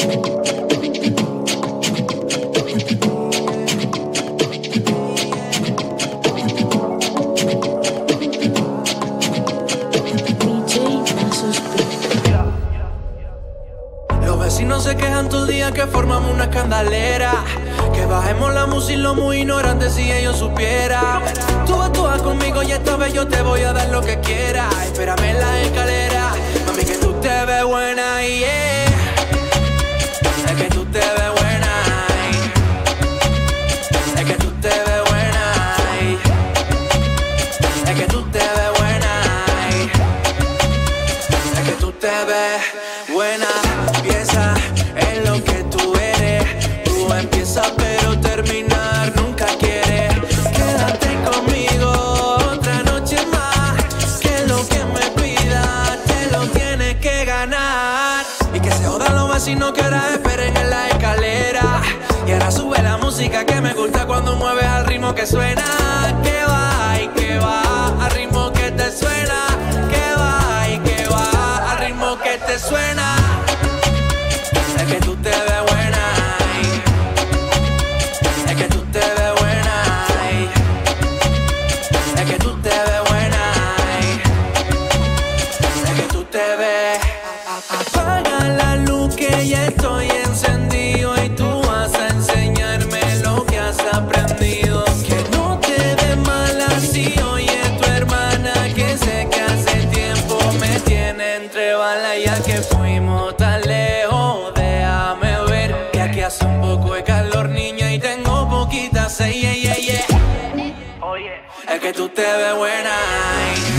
vecinos se quejan todo el día que formamos una escandalera. Que bajemos la música y lo muy ignorante si ellos supieran. Tú actúas conmigo y esta vez yo te voy a dar lo que quieras. Espérame en la escalera, mami, que tú te ves buena, yeah. Es que tú te ves buena, es que tú te ves buena, es que tú te ves buena, es que tú te ves buena. Piensa en lo que tú eres. Tú empiezas pero terminar nunca quieres. Quédate conmigo otra noche más. Que lo que me pidas te lo tienes que ganar. Y que se jodan los vecinos que ahora esperen en la escalera. Y ahora sube la música que me gusta cuando mueves al ritmo que suena. Que va y que va al ritmo que te suena. Que va y que va al ritmo que te suena. Es que tú te ves buena, es que tú te ves buena, es que tú te ves buena, es que tú te ves. Apaga la luz que ya estoy encendido y tú vas a enseñarme lo que has aprendido. Que no te des mal así, oye tu hermana que sé que hace tiempo me tiene entre balas ya que fuimos tan lejos. Hace un poco de calor, niña, y tengo poquita sed, yeah, yeah, yeah. Es que tú te ves buena.